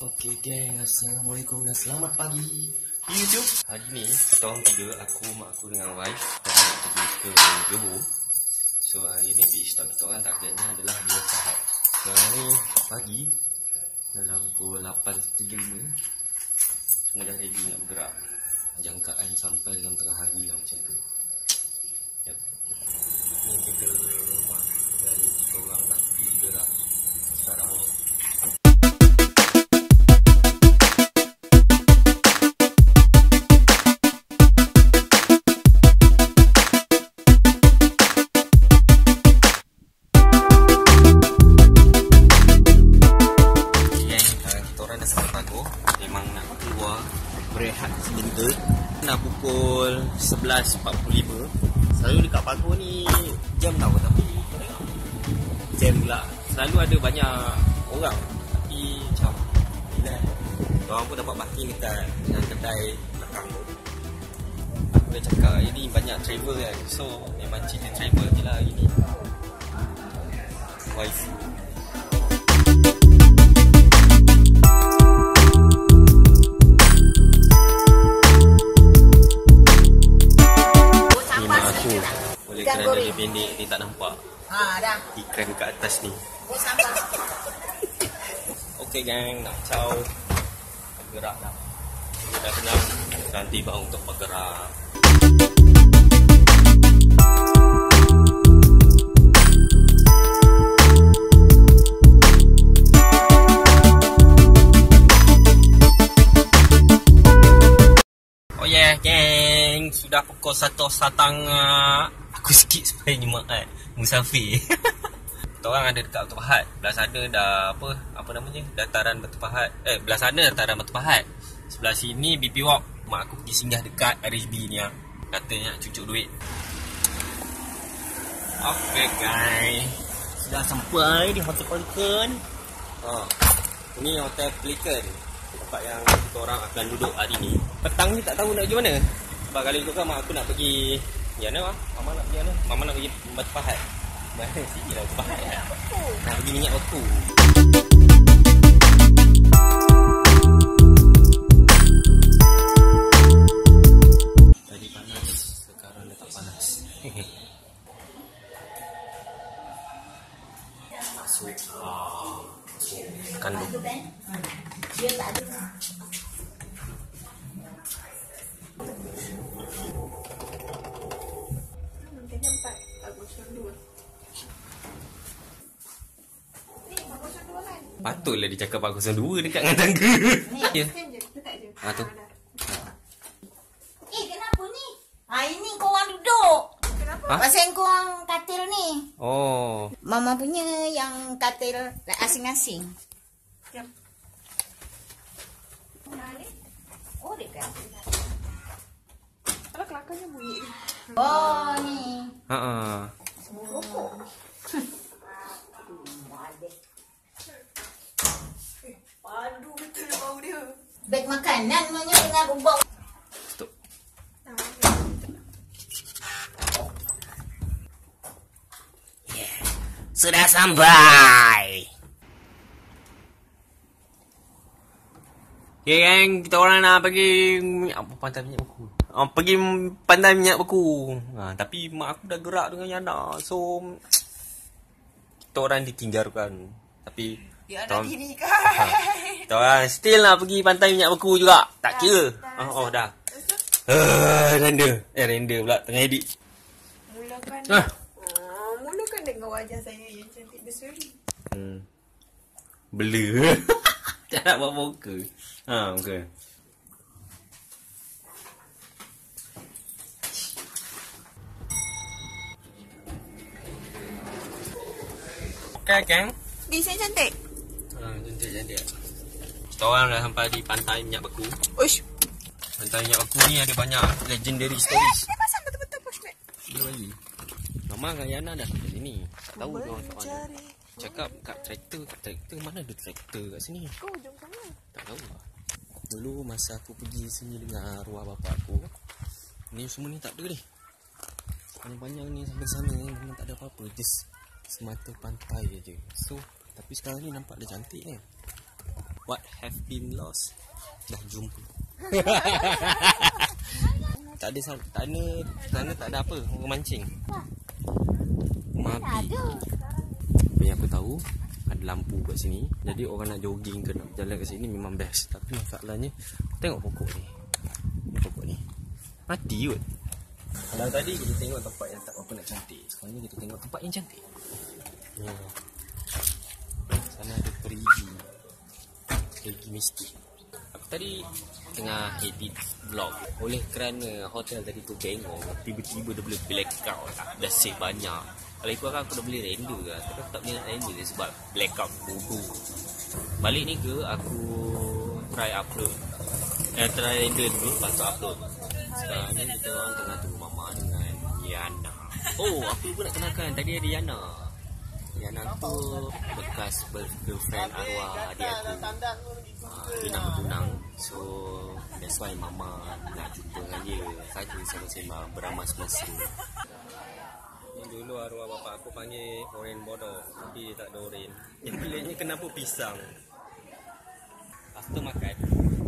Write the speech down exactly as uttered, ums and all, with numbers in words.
Okey geng, Assalamualaikum dan selamat pagi YouTube. Hari ni kita orang tiga, aku, mak aku dengan wife dah pergi ke Johor. So hari ni big stop kita orang targetnya adalah dua saat. Sekarang ni pagi dalam pukul lapan tiga puluh lima. Semua dah ready nak bergerak. Jangkaan sampai dalam tengah hari lah macam tu. Yep. Ni kita rumah dan kita orang nak pergi bergerak sekarang. Memang nak keluar berehat sebentar. Dah pukul sebelas empat puluh lima. Selalu dekat Pagoh ni jam tau, tapi jam pula. Selalu ada banyak orang, tapi macam bila orang pun dapat parking dekat dengan kedai belakang tu. Aku dah cakap ini banyak travel kan, so memang cerita travel je lah hari ni. Wife boleh kerana dia pendek, dia tak nampak. Ha, dah. Ikan kat atas ni. Oh, sabar. Okey gang, nak caw. Bergerak dah. Dia dah senang. Nanti bang untuk bergerak. Oh yeah geng, sudah pukul satu setengah. Aku sikit supaya jemaat musafir. Kita orang ada dekat Batu Pahat. Belah sana dah apa apa namanya? Dataran Batu Pahat. Eh belah sana dataran Batu Pahat. Sebelah sini B P Walk. Mak aku pergi singgah dekat R H B ni ah. Katanya nak cucuk duit. Okay guys, sudah sampai di Hotel Pelikan. Ha. Ini Hotel Pelikan. Tempat yang kita orang akan duduk hari ni. Petang ni tak tahu nak pergi mana. Sebab kali tu kan mak aku nak pergi mana ah? Mama nak pergi mana? Mama nak pergi Batu Pahat. Mana sini lah Batu Pahat kan? Nak pergi minyak beku. Tadi panas, sekarang dah tak panas. Masuk. Ah, kandung. Dia tak ada. Patutlah dia cakap empat kosong dua dekat dengan tangga. Ya. Ha tu. Eh, kenapa ni? Ha, ini korang duduk. Kenapa? Ha? Pasal korang katil ni. Oh. Mama punya yang katil asing-asing. Yep. Oh, dekat. Kalau kelakarnya bunyi. Oh, ni. Ha ah. Semua rokok. Aduh, betul bau dia. Beg makanan namanya dengan rubah. Stop. Yeah. Sudah sampai. Okay geng, kita orang nak pergi apa pantai minyak beku. Oh, pergi pantai minyak beku. Ha, tapi mak aku dah gerak dengan Yana. So kita orang ditinggalkan. Tapi Dia kita ada orang, diri kan. ha, kita orang still nak pergi pantai minyak beku juga. Tak kira. Dah, Oh, oh dah. dah. Uh, render. Eh render pula tengah edit. Mulakan. Ah. Oh, mulakan dengan wajah saya yang cantik berseri. Hmm. Blur. Tak nak buat muka. Ha, muka. Okay, geng. Desain cantik. Ha, cantik-cantik. Kita orang dah sampai di pantai minyak beku. Uish. Pantai minyak beku ni ada banyak legendary stories. Eh, pasang betul-betul pushback. Belum lagi. Mama dengan Yana dah sampai sini. Tak tahu dia orang kat mana. Mencari. Cakap kat traktor, kat traktor mana ada traktor kat sini? Kau jom sana. Tak tahu lah. Dulu masa aku pergi sini dengan arwah bapa aku, ni semua ni tak ada ni. Panjang-panjang ni sampai sana memang tak ada apa-apa. Just semata pantai je. So, tapi sekarang ni nampak dia cantik kan. What have been lost dah jumpa. Tak ada sana, sana, sana tak ada apa, orang mancing. Mabi. Apa yang aku tahu, ada lampu kat sini. Jadi orang nak jogging ke nak jalan kat sini memang best. Tapi masalahnya, tengok pokok ni. Pokok ni mati kot. Kalau tadi kita tengok tempat yang tak apa nak cantik, sekarang ni kita tengok tempat yang cantik. Ya. Sana ada perigi. Perigi mistik. Aku tadi tengah edit vlog. Oleh kerana hotel tadi tu bengong, tiba-tiba dia boleh blackout. Dah save banyak. Kalau ikut aku dah boleh render lah. Tapi aku tak boleh nak render dia sebab blackout bodoh. Balik ni ke aku try upload. Eh try render dulu lepas tu upload. Sekarang ni kita orang tengah tunggu mama dengan Yana. Oh aku lupa nak kenalkan. Tadi ada Yana. Yana tu bekas girlfriend arwah adik aku. uh, Dia nak bertunang. So that's why mama nak jumpa dengan dia. Saja sama-sama beramas mesra. Dulu arwah bapak aku panggil oren bodoh, tapi dia tak ada oren. Yang peliknya kenapa pisang. After makan